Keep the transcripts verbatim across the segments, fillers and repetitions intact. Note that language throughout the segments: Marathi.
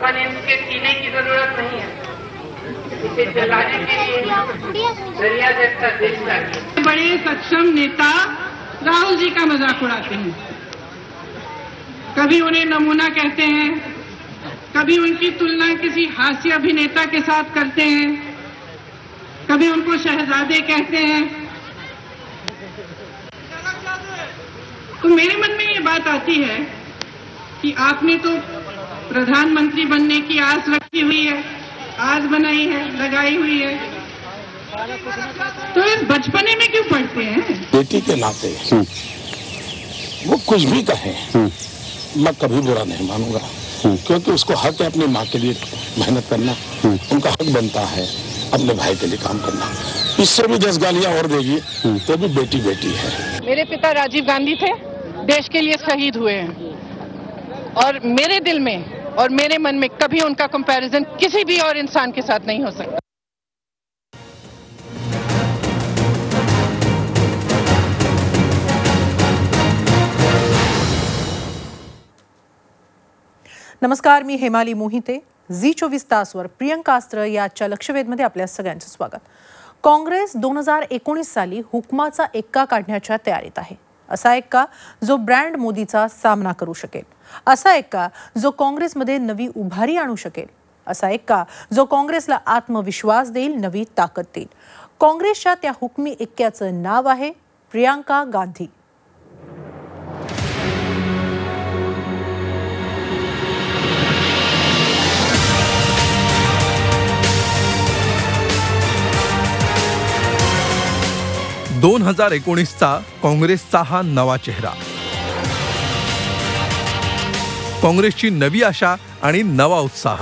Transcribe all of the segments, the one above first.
बचपन इसके पीने की जरूरत नहीं है, इसे जलाने के लिए दरिया जैसा देश चाहिए। बड़े सक्षम नेता राहुल जी का मजाक उड़ाते हैं, कभी उन्हें नमूना कहते हैं, कभी उनकी तुलना किसी हास्य अभिनेता के साथ करते हैं, कभी उनको शहजादे कहते हैं। तो मेरे मन में ये बात आती है कि आपने तो प्रधानमंत्री बनने की आस रखी हुई है, आज बनाई है, लगाई हुई है, तो इस बचपने में क्यों पढ़ते हैं? बेटी के नाते वो कुछ भी कहे मैं कभी बुरा नहीं मानूंगा, क्योंकि उसको हक है अपनी माँ के लिए मेहनत करना, उनका हक बनता है अपने भाई के लिए काम करना। इससे भी दस गालियां और देगी तो भी बेटी बेटी है। मेरे पिता राजीव गांधी थे, देश के लिए शहीद हुए हैं, और मेरे दिल में और मेरे मन में कभी उनका कंपैरिजन किसी भी और इंसान के साथ नहीं हो सकता। नमस्कार, मी हेमाली मोहिते. झी चोवीस तासवर प्रियंका अस्त्र या आजच्या लक्षवेधमध्ये आपल्या सगळ्यांचं स्वागत. काँग्रेस दोन हजार एकोणीस साली हुकमाचा एक्का काढण्याच्या तयारीत आहे. असा एक्का जो ब्रँड मोदीचा सामना करू शकेल, असा एक्का जो काँग्रेसमध्ये नवी उभारी आणू शकेल, असा एक्का जो काँग्रेसला आत्मविश्वास देईल, नवी ताकद देईल. काँग्रेसच्या त्या हुकमी एक्क्याचं नाव आहे प्रियंका गांधी. दोन हजार एकोणीसचा काँग्रेसचा हा नवा चेहरा, काँग्रेसची नवी आशा आणि नवा उत्साह.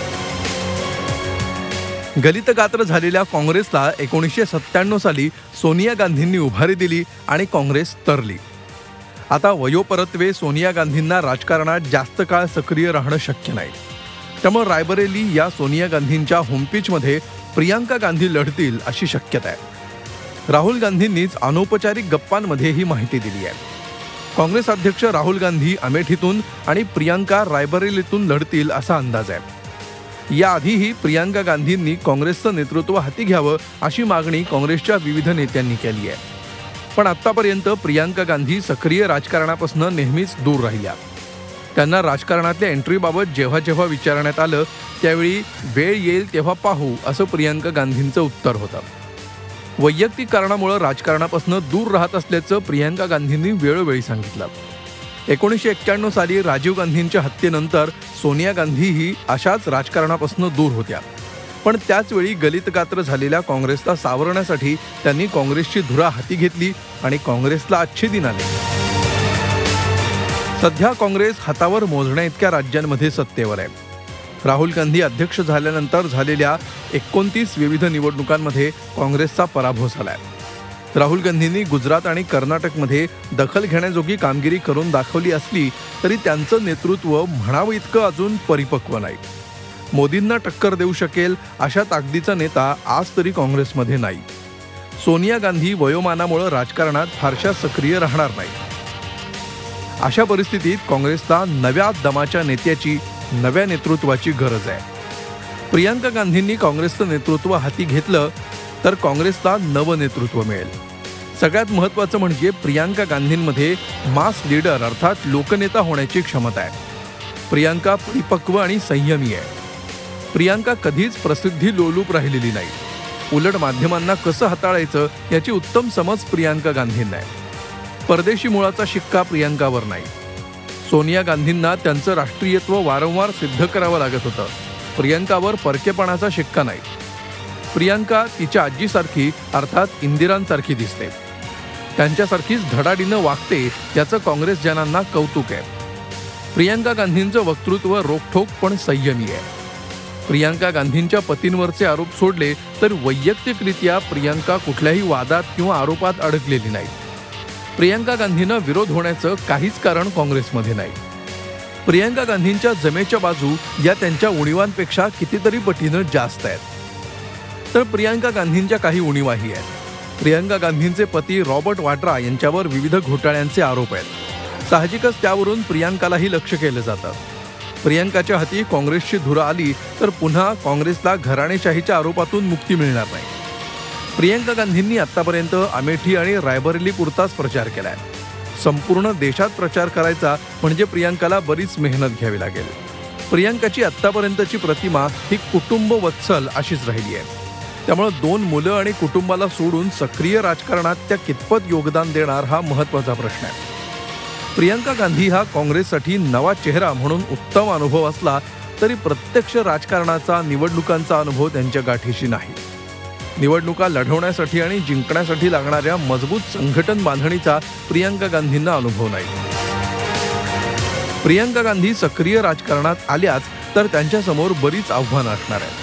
गलितगात्र झालेल्या काँग्रेसला एकोणीसशे सत्त्याण्णव साली सोनिया गांधींनी उभारी दिली आणि काँग्रेस तरली. आता वयोपरत्वे सोनिया गांधींना राजकारणात जास्त काळ सक्रिय राहणं शक्य नाही. त्यामुळे रायबरेली या सोनिया गांधींच्या होमपिचमध्ये प्रियंका गांधी लढतील अशी शक्यता आहे. राहुल गांधींनीच अनौपचारिक गप्पांमध्ये ही माहिती दिली आहे. काँग्रेस अध्यक्ष राहुल गांधी अमेठीतून आणि प्रियंका रायबरेलीतून लढतील असा अंदाज आहे. याआधीही प्रियंका गांधींनी काँग्रेसचं नेतृत्व हाती घ्यावं अशी मागणी काँग्रेसच्या विविध नेत्यांनी केली आहे. पण आतापर्यंत प्रियंका गांधी सक्रिय राजकारणापासून नेहमीच दूर राहिल्या. त्यांना राजकारणातल्या एंट्रीबाबत जेव्हा जेव्हा विचारण्यात आलं त्यावेळी वेळ येईल तेव्हा पाहू असं प्रियंका गांधींचं उत्तर होतं. वैयक्तिक कारणामुळे राजकारणापासून दूर राहत असल्याचं प्रियंका गांधींनी वेळोवेळी सांगितलं. एकोणीसशे एक्क्याण्णव साली राजीव गांधींच्या हत्येनंतर सोनिया गांधीही अशाच राजकारणापासून दूर होत्या. पण त्याचवेळी गलितगात्र झालेल्या काँग्रेसला सावरण्यासाठी त्यांनी काँग्रेसची धुरा हाती घेतली आणि काँग्रेसला अच्छे दिन आले. सध्या काँग्रेस हातावर मोजण्या इतक्या राज्यांमध्ये सत्तेवर आहे. राहुल गांधी अध्यक्ष झाल्यानंतर झालेल्या एकोणतीस विविध निवडणुकांमध्ये काँग्रेसचा पराभव झालाय. राहुल गांधींनी गुजरात आणि कर्नाटकमध्ये दखल घेण्याजोगी कामगिरी करून दाखवली असली तरी त्यांचं नेतृत्व म्हणावं इतकं अजून परिपक्व नाही. मोदींना टक्कर देऊ शकेल अशा ताकदीचा नेता आज तरी काँग्रेसमध्ये नाही. सोनिया गांधी वयोमानामुळे राजकारणात फारशा सक्रिय राहणार नाही. अशा परिस्थितीत काँग्रेसला नव्या दमाच्या नेत्याची, नव्या नेतृत्वाची गरज आहे. प्रियंका गांधींनी काँग्रेसचं नेतृत्व हाती घेतलं तर काँग्रेसला नवं नेतृत्व मिळेल. सगळ्यात महत्त्वाचं म्हणजे प्रियंका गांधींमध्ये मास लीडर अर्थात लोकनेता होण्याची क्षमता आहे. प्रियंका परिपक्व आणि संयमी आहे. प्रियंका कधीच प्रसिद्धी लोलूप राहिलेली नाही. उलट माध्यमांना कसं हाताळायचं याची उत्तम समज प्रियंका गांधींना आहे. परदेशी मुळाचा शिक्का प्रियंकावर नाही. सोनिया गांधींना त्यांचं राष्ट्रीयत्व वारंवार सिद्ध करावं लागत होतं. प्रियंकावर परकेपणाचा शिक्का नाही. प्रियंका तिच्या आजीसारखी अर्थात इंदिरांसारखी दिसते. त्यांच्यासारखीच धडाडीनं वागते याचं काँग्रेसजनांना कौतुक आहे. प्रियंका गांधींचं वक्तृत्व रोखठोक पण संयमी आहे. प्रियंका गांधींच्या पतींवरचे आरोप सोडले तर वैयक्तिकरित्या प्रियंका कुठल्याही वादात किंवा आरोपात अडकलेली नाही. प्रियंका गांधींना विरोध होण्याचं काहीच कारण काँग्रेसमध्ये नाही. प्रियंका गांधींच्या जमेच्या बाजू या त्यांच्या उणीवांपेक्षा कितीतरी पटीनं जास्त आहेत. तर प्रियंका गांधींच्या काही उणीवाही आहेत. प्रियंका गांधींचे पती रॉबर्ट वाड्रा यांच्यावर विविध घोटाळ्यांचे आरोप आहेत. साहजिकच त्यावरून प्रियंकालाही लक्ष केलं जातं. प्रियंकाच्या हाती काँग्रेसची धुरा आली तर पुन्हा काँग्रेसला घराणेशाहीच्या आरोपातून मुक्ती मिळणार नाही. प्रियंका गांधींनी आतापर्यंत अमेठी आणि रायबरेली पुरताच प्रचार केलाय. संपूर्ण देशात प्रचार करायचा म्हणजे प्रियंकाला बरीच मेहनत घ्यावी लागेल. प्रियंकाची आतापर्यंतची प्रतिमा ही कुटुंब वत्सल अशीच राहिली आहे. त्यामुळे दोन मुलं आणि कुटुंबाला सोडून सक्रिय राजकारणात त्या कितपत योगदान देणार हा महत्त्वाचा प्रश्न आहे. प्रियंका गांधी हा काँग्रेससाठी नवा चेहरा म्हणून उत्तम अनुभव असला तरी प्रत्यक्ष राजकारणाचा निवडणुकांचा अनुभव त्यांच्या गाठीशी नाही. निवडणुका लढवण्यासाठी आणि जिंकण्यासाठी लागणाऱ्या मजबूत संघटन बांधणीचा प्रियंका गांधींना अनुभव नाही. प्रियंका गांधी सक्रिय राजकारणात आल्याच तर त्यांच्यासमोर बरीच आव्हानं असणार आहेत.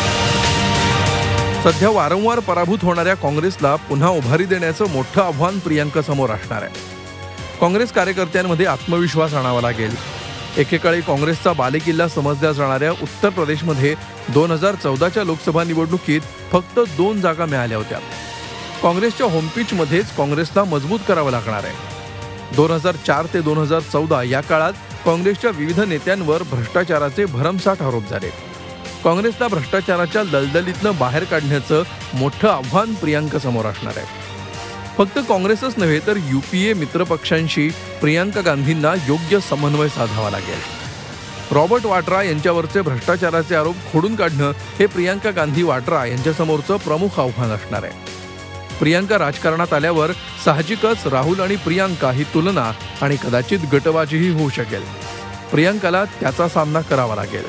सध्या वारंवार पराभूत होणाऱ्या काँग्रेसला पुन्हा उभारी देण्याचं मोठं आव्हान प्रियंका समोर असणार आहे. काँग्रेस कार्यकर्त्यांमध्ये आत्मविश्वास आणावा लागेल. एकेकाळी काँग्रेसचा बालेकिल्ला समजल्या जाणाऱ्या उत्तर प्रदेशमध्ये दोन हजार चौदाच्या लोकसभा निवडणुकीत फक्त दोन जागा मिळाल्या होत्या. काँग्रेसच्या होमपिचमध्येच काँग्रेसला मजबूत करावं लागणार आहे. दोन हजार चार ते दोन हजार चौदा या काळात काँग्रेसच्या विविध नेत्यांवर भ्रष्टाचाराचे भरमसाठ आरोप झाले. काँग्रेसला भ्रष्टाचाराच्या दलदलीतनं बाहेर काढण्याचं मोठं आव्हान प्रियंका समोर असणार आहे. फक्त काँग्रेसच नव्हे तर युपीए मित्रपक्षांशी प्रियंका गांधींना योग्य समन्वय साधावा लागेल. रॉबर्ट वाड्रा यांच्यावरचे भ्रष्टाचाराचे आरोप खोडून काढणं हे प्रियंका गांधी वाड्रा यांच्यासमोरचं प्रमुख आव्हान असणार आहे. प्रियंका राजकारणात आल्यावर साहजिकच राहुल आणि प्रियंका ही तुलना आणि कदाचित गटबाजीही होऊ शकेल. प्रियंकाला त्याचा सामना करावा लागेल.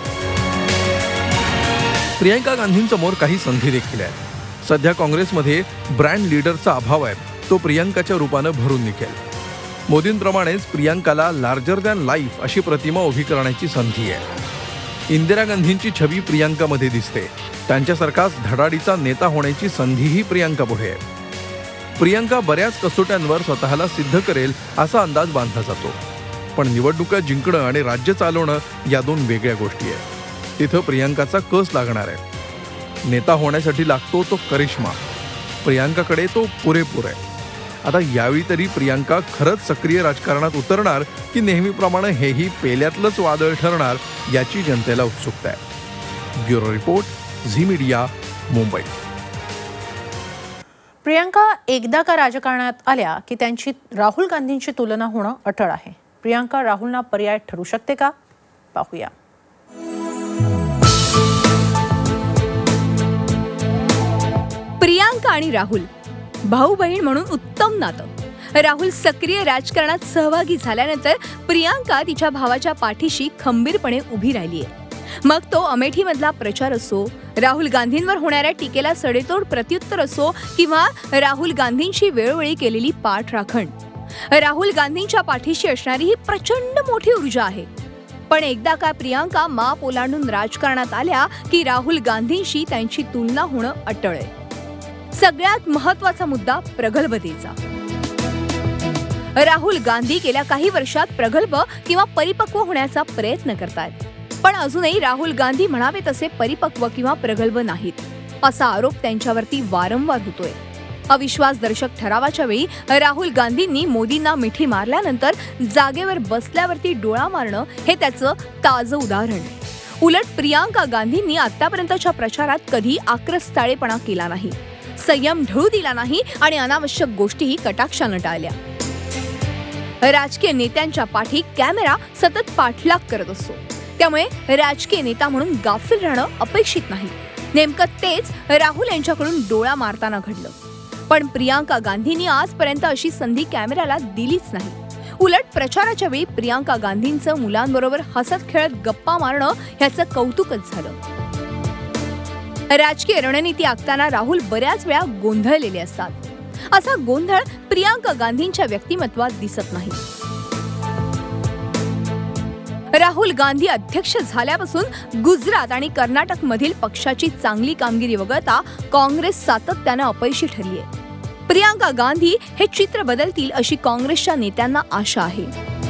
प्रियंका गांधींसमोर काही संधी देखील आहेत. सध्या काँग्रेसमध्ये ब्रँड लीडरचा अभाव आहे. तो प्रियंकाच्या रूपानं भरून निघेल. मोदींप्रमाणेच प्रियंकाला लार्जर दॅन लाईफ अशी प्रतिमा उभी करण्याची संधी आहे. इंदिरा गांधींची छबी प्रियंकामध्ये दिसते. त्यांच्यासारखाच धडाडीचा नेता होण्याची संधीही प्रियंका पुढे आहे. प्रियंका बऱ्याच कसोट्यांवर स्वतःला सिद्ध करेल असा अंदाज बांधला जातो. पण निवडणुका जिंकणं आणि राज्य चालवणं या दोन वेगळ्या गोष्टी आहेत. तिथं प्रियंकाचा कस लागणार आहे. नेता होण्यासाठी लागतो तो करिश्मा. प्रियंकाकडे तो पुरेपूर आहे. आता यावेळी तरी प्रियंका खरंच सक्रिय राजकारणात उतरणार की नेहमीप्रमाणे हेही पेल्यातलंच वादळ ठरणार याची जनतेला उत्सुकता आहे. Bureau report, Zee media, Mumbai. Priyanka एकदा का राजकारणात आल्या की त्यांची राहुल गांधींची तुलना होणं अटळ आहे. प्रियंका राहुलना पर्याय ठरू शकते का? पाहूया. प्रियंका आणि राहुल भाऊ बहीण म्हणून उत्तम नातं. राहुल सक्रिय राजकारणात सहभागी झाल्यानंतर प्रियंका तिच्या भावाच्या पाठीशी खंबीरपणे उभी राहिली आहे. मग तो अमेठीमधला प्रचार असो, राहुल गांधींवर होणाऱ्या टीकेला सडेतोड प्रत्युत्तर असो किंवा राहुल गांधींची वेळोवेळी केलेली पाठराखण. राहुल गांधींच्या पाठीशी असणारी ही प्रचंड मोठी ऊर्जा आहे. पण एकदा का प्रियंका माप ओलांडून राजकारणात आल्या की राहुल गांधींशी त्यांची तुलना होणं अटळ आहे. सगळ्यात महत्वाचा मुद्दा प्रगल्भतेचा. राहुल गांधी गेल्या काही वर्षात प्रगल्भ किंवा परिपक्व होण्याचा प्रयत्न करतात. पण अजूनही राहुल गांधी म्हणावे तसे परिपक्व किंवा प्रगल्भ नाहीत असा आरोप त्यांच्यावरती वारंवार होतोय. अविश्वासदर्शक ठरावाच्या वेळी राहुल गांधींनी मोदींना मिठी मारल्यानंतर जागेवर बसल्यावरती डोळा मारणं हे त्याचं ताजं उदाहरण. उलट प्रियंका गांधींनी आतापर्यंतच्या प्रचारात कधी आक्रस्ताळेपणा केला नाही, संयम ढळू दिला नाही आणि अनावश्यक गोष्टीही कटाक्षानं टाळल्या. राजकीय नेत्यांच्या पाठी कॅमेरा सतत पाठलाग करत असतो. त्यामुळे राजकीय नेता म्हणून गाफील राहणं अपेक्षित नाही. नेमकं तेच राहुल यांच्याकडून डोळा मारताना घडलं. पण प्रियंका गांधींनी आजपर्यंत अशी संधी कॅमेऱ्याला दिलीच नाही. उलट प्रचाराच्या वेळी प्रियंका गांधींचं मुलांबरोबर हसत खेळत गप्पा मारणं ह्याचं कौतुकच झालं. राजकीय रणनीती आखताना राहुल बऱ्याच वेळा गोंधळलेले असतात. असा गोंधळ प्रियंका गांधींच्या व्यक्तिमत्वात दिसत नाही. राहुल गांधी अध्यक्ष झाल्यापासून गुजरात आणि कर्नाटक मधील पक्षाची चांगली कामगिरी वगळता काँग्रेस सातत्यानं अपयशी ठरली आहे. प्रियंका गांधी हे चित्र बदलतील अशी काँग्रेसच्या नेत्यांना आशा आहे.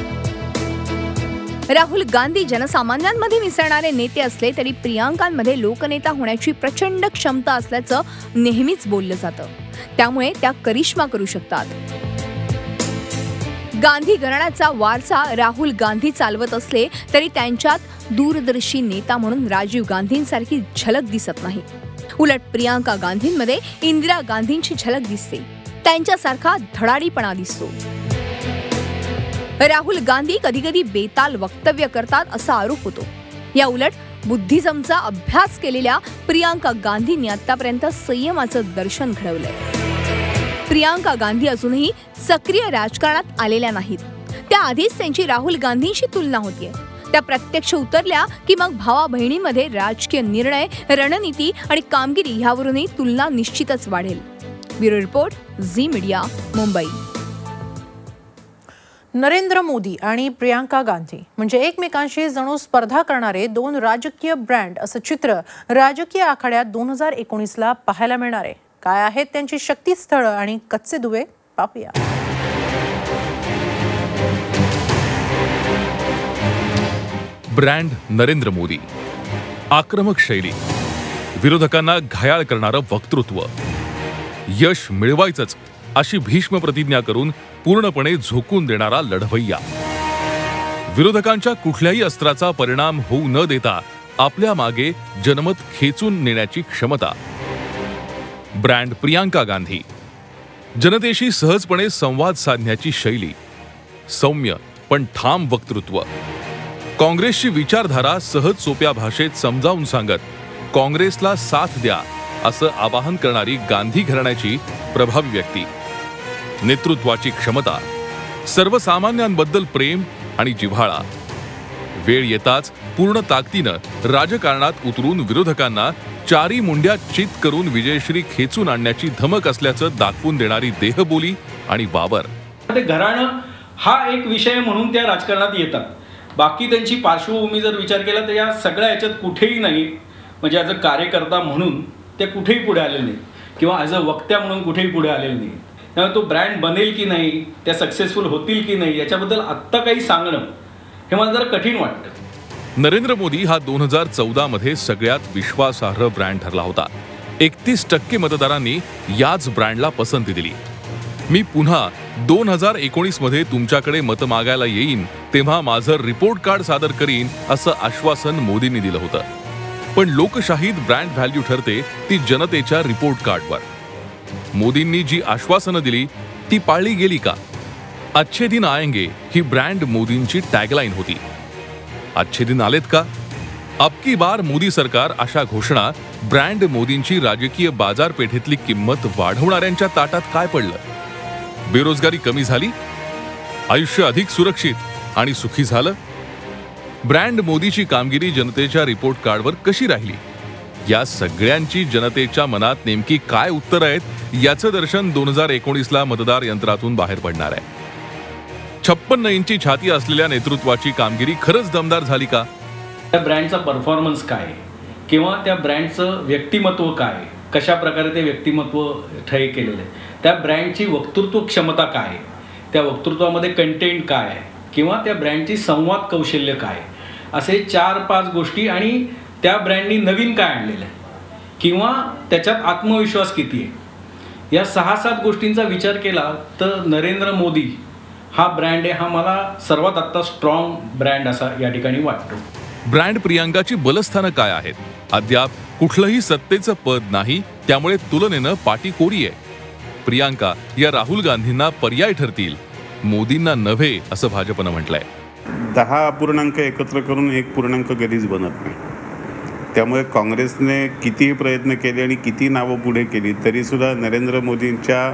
राहुल गांधी जनसामान्यांमध्ये मिसळणारे नेते असले तरी प्रियंकांमध्ये लोकनेता होण्याची प्रचंड क्षमता असल्याचं नेहमीच बोललं जातं. त्यामुळे त्या करिश्मा करू शकतात. गांधी घराण्याचा वारसा राहुल गांधी चालवत असले तरी त्यांच्यात दूरदर्शी नेता म्हणून राजीव गांधींसारखी झलक दिसत नाही. उलट प्रियांका गांधींमध्ये इंदिरा गांधींची झलक दिसते. त्यांच्यासारखा धडाडीपणा दिसतो. राहुल गांधी कधी कधी बेताल वक्तव्य करतात असा आरोप होतो. या उलट बुद्धिझमचा अभ्यास केलेल्या प्रियांका गांधींनी आतापर्यंत संयमाचं दर्शन घडवलंय. प्रियांका गांधी अजूनही सक्रिय राजकारणात आलेल्या नाहीत. त्याआधीच त्यांची राहुल गांधींशी तुलना होतीये. त्या प्रत्यक्ष उतरल्या की मग भावा बहिणींमध्ये राजकीय निर्णय, रणनीती आणि कामगिरी यावरूनही तुलना निश्चितच वाढेल. Bureau report, Zee media, Mumbai. Narendra Modi आणि प्रियांका गांधी म्हणजे एकमेकांशी जणू स्पर्धा करणारे दोन राजकीय ब्रँड असं चित्र राजकीय आखाड्यात दोन हजार एकोणीसला पाहायला मिळणार आहे. काय आहेत त्यांची शक्तीस्थळं आणि कच्चे दुवे, पाहूया. ब्रँड नरेंद्र मोदी, आक्रमक शैली, विरोधकांना घायाळ करणारं वक्तृत्व, यश मिळवायचंच अशी भीष्म प्रतिज्ञा करून पूर्णपणे झोकून देणारा लढवय्या, विरोधकांच्या कुठल्याही अस्त्राचा परिणाम होऊ न देता आपल्या मागे जनमत खेचून नेण्याची क्षमता. ब्रँड प्रियांका गांधी, जनतेशी सहजपणे संवाद साधण्याची शैली, सौम्य पण ठाम वक्तृत्व, काँग्रेसची विचारधारा सहज सोप्या भाषेत समजावून सांगत काँग्रेसला साथ द्या असं आवाहन करणारी गांधी घराण्याची प्रभावी व्यक्ती, नेतृत्वाची क्षमता, सर्वसामान्यांबद्दल प्रेम आणि जिव्हाळा, वेळ येताच पूर्ण ताकदीनं राजकारणात उतरून विरोधकांना चारी मुंड्या चित करून विजयश्री खेचून आणण्याची धमक असल्याचं दाखवून देणारी देहबोली आणि वावर. घराणं हा एक विषय म्हणून त्या राजकारणात येतात. बाकी त्यांची पार्श्वभूमी जर विचार केला तर या सगळ्या याच्यात कुठेही नाही, म्हणजे ॲज अ कार्यकर्ता म्हणून ते कुठेही पुढे आलेले नाही किंवा ॲज अ वक्त्या म्हणून कुठेही पुढे आलेले नाही. त्यामुळे तो ब्रँड बनेल की नाही, त्या सक्सेसफुल होतील की नाही याच्याबद्दल आत्ता काही सांगणं हे मला जरा कठीण वाटतं. नरेंद्र मोदी हा दोन हजार चौदा मध्ये सगळ्यात विश्वासार्ह ब्रँड ठरला होता. एकतीस टक्के मतदारांनी याच ब्रँडला पसंती दिली. मी पुन्हा दोन हजार एकोणीस मध्ये तुमच्याकडे मत मागायला येईन तेव्हा माझं रिपोर्ट कार्ड सादर करीन असं आश्वासन मोदींनी दिलं होतं. पण लोकशाहीत ब्रँड व्हॅल्यू ठरते ती जनतेच्या रिपोर्ट कार्डवर. मोदींनी जी आश्वासनं दिली ती पाळली गेली का? अच्छे दिन आएंगे ही ब्रँड मोदींची टॅगलाईन होती. अच्छे दिन आलेत का? अब की बार मोदी सरकार अशा घोषणा ब्रँड मोदींची राजकीय बाजारपेठेतली किंमत वाढवणाऱ्यांच्या ताटात काय पडलं? बेरोजगारी कमी झाली? आयुष्य अधिक सुरक्षित आणि सुखी झालं? ब्रँड मोदीची कामगिरी जनतेच्या रिपोर्ट कार्डवर कशी राहिली? या सगळ्यांची जनतेच्या मनात नेमकी काय उत्तर आहेत याचं दर्शन दोन हजार एकोणीसला मतदार यंत्रातून बाहेर पडणार आहे. छप्पन्न इंची छाती असलेल्या नेतृत्वाची कामगिरी खरंच दमदार झाली का? त्या ब्रँडचा परफॉर्मन्स काय किंवा त्या ब्रँडचं व्यक्तिमत्व काय, कशा प्रकारे ते व्यक्तिमत्व ठय केलेलं आहे, त्या ब्रँडची वक्तृत्व क्षमता काय, त्या वक्तृत्वामध्ये कंटेंट काय आहे किंवा त्या ब्रँडची संवाद कौशल्य काय, असे चार पाच गोष्टी आणि त्या ब्रँडनी नवीन काय आणलेलं आहे किंवा त्याच्यात आत्मविश्वास किती आहे, या सहा सात गोष्टींचा विचार केला तर नरेंद्र मोदी हा ब्रँड आहे हा मला सर्वात आत्ता स्ट्रॉंग ब्रँड असा या ठिकाणी वाटतो. ब्रँड प्रियांकाची बलस्थानं काय आहेत? अद्याप कुठलंही सत्तेचं पद नाही, त्यामुळे तुलनेनं पाटी कोरी आहे. प्रियांका या राहुल गांधींना पर्याय ठरतील, मोदींना नव्हे असं भाजपनं म्हटलंय. दहा अपूर्णांक एकत्र करून एक पूर्णांक कधीच बनत नाही. त्यामुळे काँग्रेसने कितीही प्रयत्न केले आणि किती नावं पुढे केली तरीसुद्धा नरेंद्र मोदींच्या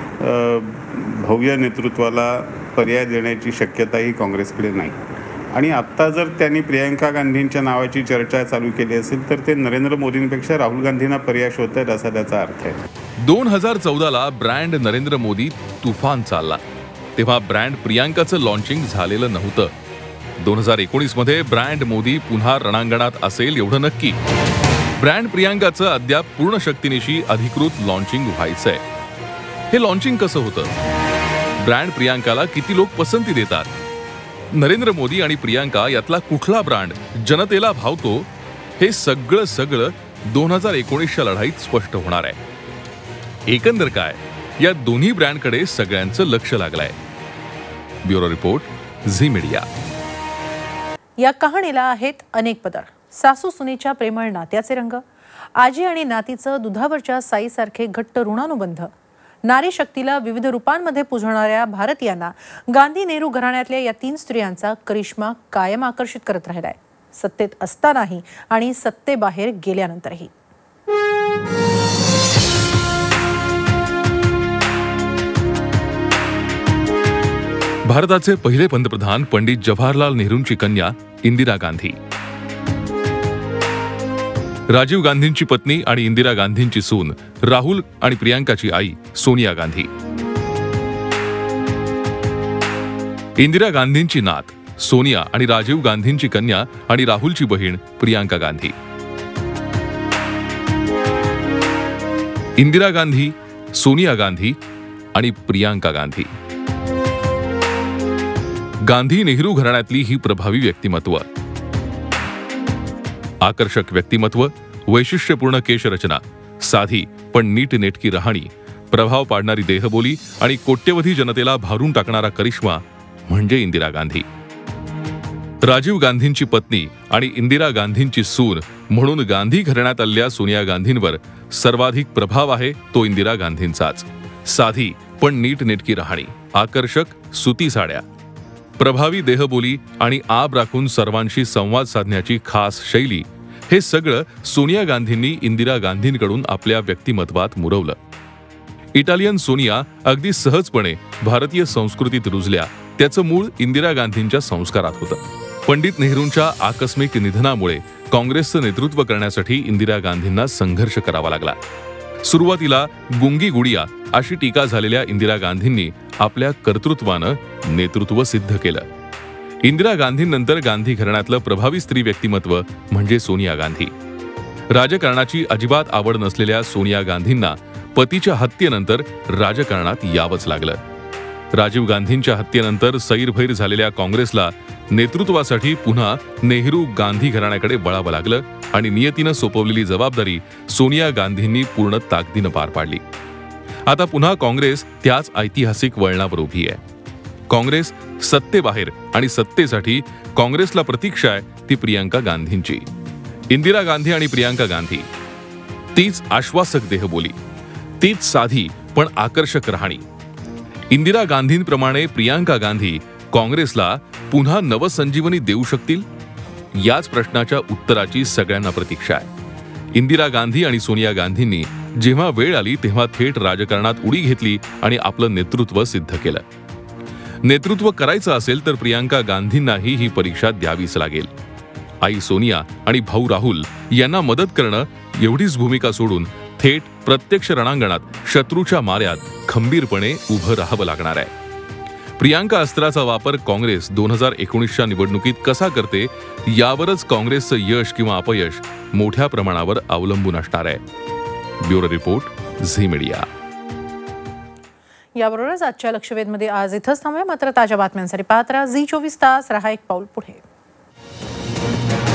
भव्य नेतृत्वाला पर्याय देण्याची शक्यताही काँग्रेसकडे नाही. आणि आत्ता जर त्यांनी प्रियांका गांधींच्या नावाची चर्चा चालू केली असेल तर ते नरेंद्र मोदींपेक्षा राहुल गांधींना पर्याय शोधतात असा त्याचा अर्थ आहे. दोन हजार चौदाला ब्रँड नरेंद्र मोदी तुफान चालला तेव्हा ब्रँड प्रियांकाचं लॉन्चिंग झालेलं नव्हतं. दोन हजार एकोणीस मध्ये ब्रँड मोदी पुन्हा रणांगणात असेल एवढं नक्की. ब्रँड प्रियांकाचं अद्याप पूर्ण शक्तीनिशी अधिकृत लॉन्चिंग व्हायचंय. हे लॉन्चिंग कसं होतं? ब्रँड प्रियांकाला किती लोक पसंती देतात? नरेंद्र मोदी आणि प्रियांका यातला कुठला ब्रँड जनतेला भावतो? हे सगळं सगळं दोन हजार एकोणीसच्या लढाईत स्पष्ट होणार आहे. एकंदर काय, या दोन्ही ब्रँडकडे सगळ्यांचं लक्ष लागलंय. Bureau report, Zee media. या कहाणीला आहेत अनेक पदर. सासू सुनेच्या प्रेमळ नात्याचे रंग, आजी आणि नातीचं दुधावरच्या साईसारखे घट्ट ऋणानुबंध, नारी शक्तीला विविध रूपांमध्ये पुजणाऱ्या भारतीयांना गांधी नेहरू घराण्यातल्या या तीन स्त्रियांचा करिश्मा कायम आकर्षित करत राहिलाय, सत्तेत असतानाही आणि सत्तेबाहेर गेल्यानंतरही. भारताचे पहिले पंतप्रधान पंडित जवाहरलाल नेहरूंची कन्या इंदिरा गांधी, राजीव गांधींची पत्नी आणि इंदिरा गांधींची सून राहुल आणि प्रियांकाची आई सोनिया गांधी, इंदिरा गांधींची नात सोनिया आणि राजीव गांधींची कन्या आणि राहुलची बहीण प्रियांका गांधी, इंदिरा गांधी, सोनिया गांधी आणि प्रियांका गांधी. गांधी नेहरू घराण्यातली ही प्रभावी व्यक्तिमत्व, आकर्षक व्यक्तिमत्व, वैशिष्ट्यपूर्ण केशरचना, साधी पण नीटनेटकी राहणी, प्रभाव पाडणारी देहबोली आणि कोट्यवधी जनतेला भारून टाकणारा करिश्मा म्हणजे इंदिरा गांधी. राजीव गांधींची पत्नी आणि इंदिरा गांधींची सून म्हणून गांधी घराण्यात आलेल्या सोनिया गांधींवर सर्वाधिक प्रभाव आहे तो इंदिरा गांधींचाच. साधी पण नीटनेटकी राहणी, आकर्षक सुती साड्या, प्रभावी देहबोली आणि आब राखून सर्वांशी संवाद साधण्याची खास शैली, हे सगळं सोनिया गांधींनी इंदिरा गांधींकडून आपल्या व्यक्तिमत्वात मुरवलं. इटालियन सोनिया अगदी सहजपणे भारतीय संस्कृतीत रुजल्या, त्याचं मूळ इंदिरा गांधींच्या संस्कारात होतं. पंडित नेहरूंच्या आकस्मिक निधनामुळे काँग्रेसचं नेतृत्व करण्यासाठी इंदिरा गांधींना संघर्ष करावा लागला. सुरुवातीला गुंगी गुडिया अशी टीका झालेल्या इंदिरा गांधींनी आपल्या कर्तृत्वानं नेतृत्व सिद्ध केलं. इंदिरा गांधींनंतर गांधी घराण्यातलं प्रभावी स्त्री व्यक्तिमत्व म्हणजे सोनिया गांधी. राजकारणाची अजिबात आवड नसलेल्या सोनिया गांधींना पतीच्या हत्येनंतर राजकारणात यावंच लागलं. राजीव गांधींच्या हत्येनंतर सैरभैर झालेल्या काँग्रेसला नेतृत्वासाठी पुन्हा नेहरू गांधी घराण्याकडे वळावं लागलं आणि नियतीनं सोपवलेली जबाबदारी सोनिया गांधींनी पूर्ण ताकदीनं पार पाडली. आता पुन्हा काँग्रेस त्याच ऐतिहासिक वळणावर उभी आहे. काँग्रेस सत्तेबाहेर आणि सत्तेसाठी काँग्रेसला प्रतीक्षा आहे ती प्रियांका गांधींची. इंदिरा गांधी आणि प्रियांका गांधी, तीच आश्वासक देहबोली, तीच साधी पण आकर्षक राहणी. इंदिरा गांधींप्रमाणे प्रियांका गांधी काँग्रेसला पुन्हा नवसंजीवनी देऊ शकतील? याच प्रश्नाच्या उत्तराची सगळ्यांना प्रतीक्षा आहे. इंदिरा गांधी आणि सोनिया गांधींनी जेव्हा वेळ आली तेव्हा थेट राजकारणात उडी घेतली आणि आपलं नेतृत्व सिद्ध केलं. नेतृत्व करायचं असेल तर प्रियांका गांधींनाही ही परीक्षा द्यावीच लागेल. आई सोनिया आणि भाऊ राहुल यांना मदत करणं एवढीच भूमिका सोडून थेट प्रत्यक्ष रणांगणात शत्रूच्या माऱ्यात खंबीरपणे उभं राहावं लागणार आहे. प्रियांका अस्त्राचा वापर काँग्रेस दोन हजार एकोणीसच्या निवडणुकीत कसा करते यावरच काँग्रेसचं यश किंवा अपयश मोठ्या प्रमाणावर अवलंबून असणार आहे. Bureau report, Zee media. याबरोबरच आजच्या लक्षवेधमध्ये आज इथंच थांबूया. मात्र ताज्या बातम्यांसाठी पाहत राहा झी चोवीस तास. रहा एक पाऊल पुढे.